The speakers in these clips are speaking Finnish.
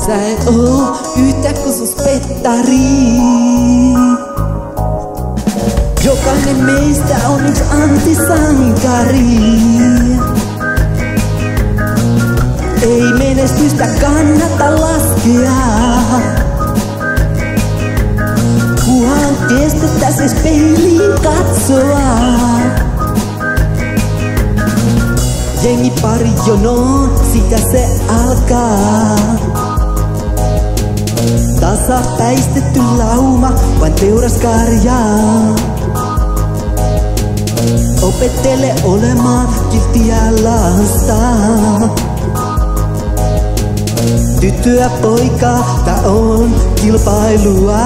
Sä et oo yhtä kuin sun spettari. Jokainen meistä on yks antisankari. Ei menestystä kannata laskea, kunhan kestettäis peiliin katsoa. Jengi pari jonoon, sitä se alkaa. Tasapäistetty lauma, vain teuraskarjaa. Opettele olemaan kilttiä lasta. Tyttöä poikaa, tää on kilpailua.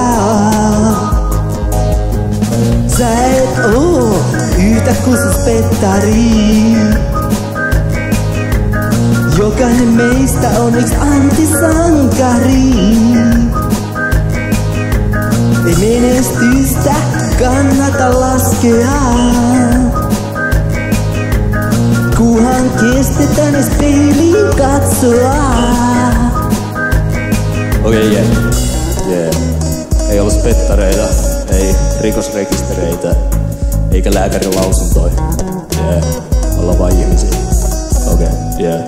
Sä et oo yhtä kuin sun spettari. Jokainen meistä on yks antisankari. Ei menestystä kannata laskea, kunhan kestetään edes peiliin katsoa. Okei, jee. Ei ollut spettareita, ei rikosrekistereitä, eikä lääkärin lausuntoja. Jee, ollaan vain ihmisiä. Okei, jee.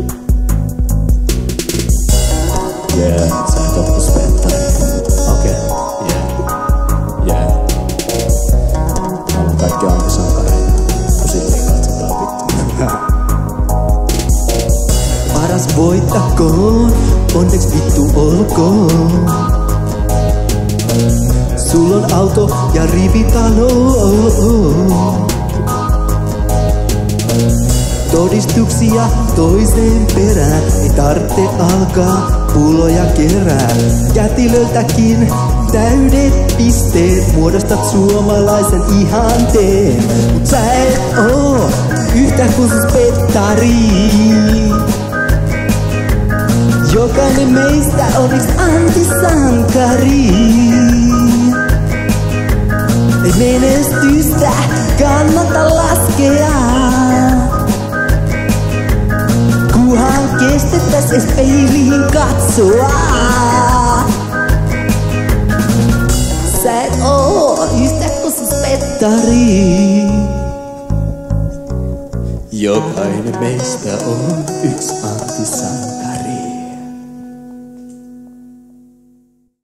Jee, sä et oo spettari. Okei, jee. Me ollaan kaikki antisankareita, kun silti katsotaan vittu. Paras voittakoon, onneks vittu olkoon. Sul on auto ja rivitalo. Todistuksia toiseen perään, ei tarvitse alkaa pulloja kerää. Kätilöltäkin täydet pisteet, muodostat suomalaisen ihanteen. Mut sä et oo yhtä kuin sun spettari. Jokainen meistä on yks antisankari. Ei menestystä kannata laskea, kunhan kestettäis edes peiliin katsoa. Sä et oo yhtä kuin sun spettari. Jokainen meistä on yks antisankari.